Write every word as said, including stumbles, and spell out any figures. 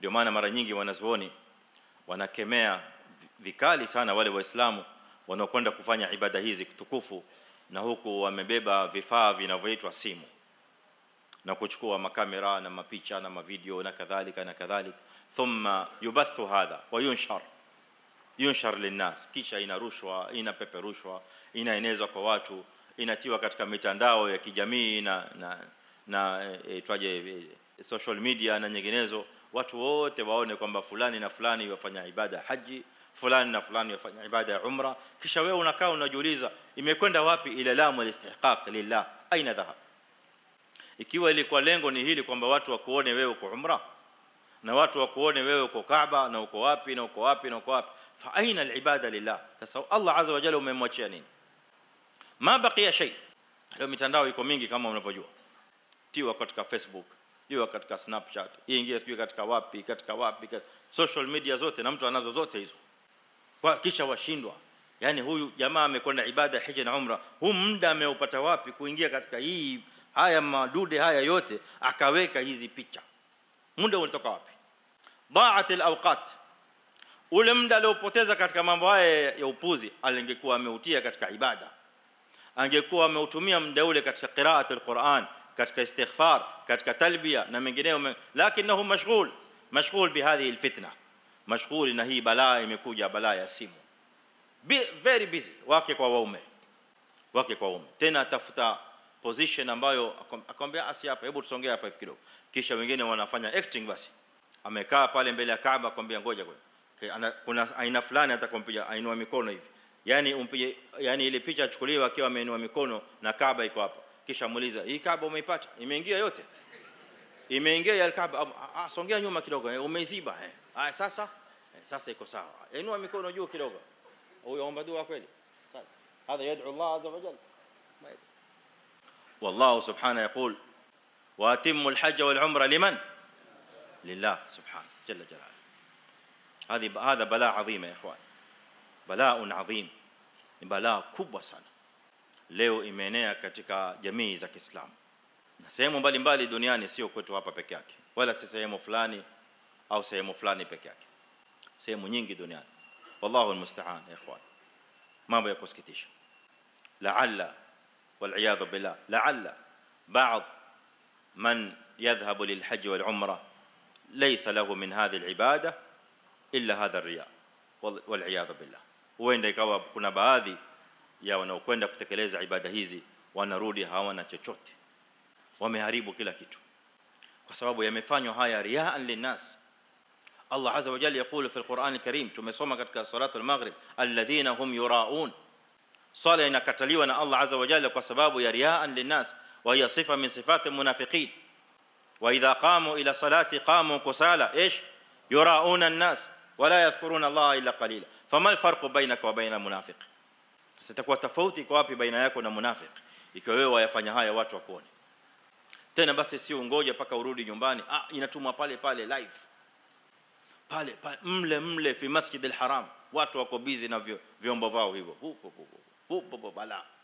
Ndio maana mara nyingi wanazuoni wanakemea vikali sana wale waislamu wanaokwenda kufanya ibada hizi tukufu na huku wamebeba vifaa vinavyoitwa simu na kuchukua makamera na mapicha na mavideo na kadhalika na kadhalika, thumma yubathu hadha wa yunshar yunshar linnas, kisha inarushwa, inapeperushwa, inaenezwa kwa watu, inatiwa katika mitandao ya kijamii na na na itwaje social media na nyinginezo, watu wote waone kwamba fulani na fulani wafanya ibada haji, fulani na fulani wafanya ibada ya umra. Kisha wewe unakaa unajiuliza imekwenda wapi ile lamu alistihqaq lillah, aina dhahab? Ikiwa ilikuwa lengo ni hili kwamba watu wakuone wewe uko umra na watu wakuone wewe uko Kaaba na uko wapi na uko wapi na uko wapi, fa aina alibada lillah? Sasa Allah azza wa jalla umemwachia nini? Ma baqiya shay. Leo mitandao iko mingi kama unavyojua, tiwa katika Facebook, tiwa katika Snapchat, ingia sio katika wapi katika wapi katika social media zote, na mtu anazo zote hizo, kwa kisha washindwa. Yani huyu jamaa amekwenda ibada ya hija na umra, huu muda ameupata wapi kuingia katika hii haya madude haya yote akaweka hizi picha? Muda unatoka wapi? Da'at al-awqat. Ule muda aliopoteza katika mambo haya ya upuzi alingekuwa ameutia katika ibada, angekuwa ameutumia muda ule katika qira'at al-Qur'an, katika istighfar, katika talbiya na mengineyo, lakinahu mashghul mashghul bihadhihi al-fitna, mashghul na hii balaa imekuja, balaa ya simu. Be very busy, wake kwa waume, wake kwa waume, tena atafuta position ambayo akwambia asi hapa, hebu tusongee hapa hivi kidogo. Kisha wengine wanafanya acting, basi amekaa pale mbele ya Kaaba akwambia ngoja ngoja, kuna aina fulani atakwambia ainua mikono hivi, yani umpige, yani ile picha achukuliwa akiwa ameinua mikono na Kaaba iko hapa. Kisha muuliza hii Kaaba umeipata? Imeingia yote? Imeingia ya Kaaba? Ah, songea nyuma kidogo, umeiziba eh. Ah, sasa sasa iko sawa, inua mikono juu kidogo. Huyo omba dua kweli? Sasa hada yad'u Allah azza wa jalla. والله سبحانه يقول واتموا الحج والعمره لمن؟ لله سبحانه جل جلاله. هذه هذا بلاء عظيم يا اخوان، بلاء عظيم، بلاء kubwa sana leo imeenea katika jamii za Kiislamu na sehemu mbalimbali duniani, sio kwetu hapa peke yake, wala si sehemu fulani au sehemu fulani peke yake, sehemu nyingi duniani. Wallahu almusta'an ya ikhwan, mambo ya kusikitisha. La'alla والعياذ بالله لعل بعض من يذهب للحج والعمره ليس له من هذه العباده الا هذا الرياء والعياذ بالله. Huenda ikawa kuna baadhi ya wanaokwenda kutekeleza ibada hizi wanarudi hawana chochote, wameharibu kila kitu kwa sababu yamefanywa haya riaan linnas. Allah azza wa jalla yakulu fi alquran alkarim, tumesoma katika salatu almaghrib, alladhina hum yuraun. Swala inakataliwa na Allah azza wa jalla kwa sababu ya riaan linnas, wa hiya sifa min sifati almunafiqin. Wa idha qamu ila salati qamu kusala ايش yurauna an-nas wala yadhkuruna Allah illa qalila. Fama alfarqu bainaka wa baina almunafiq? Sitakuwa tofauti kwa wapi baina yako na munafiq ikiwa wewe wayafanya haya watu wakuone? Tena basi sio ngoja paka urudi nyumbani, ah inatumwa pale pale live pale pale mle mle fi Masjid al-Haram, watu wako busy na vyombo vao hivyo huko huko huko bala.